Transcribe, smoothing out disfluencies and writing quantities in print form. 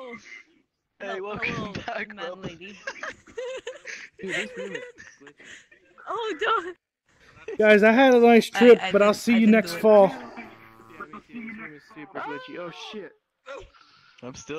Oh, Hey, welcome back, mad bub. lady. Dude, this room is glitchy. Oh, don't. Guys, I had a nice trip, but I'll see you didn't next do it. fall. Yeah, me too. This room is super glitchy. Oh shit. I'm still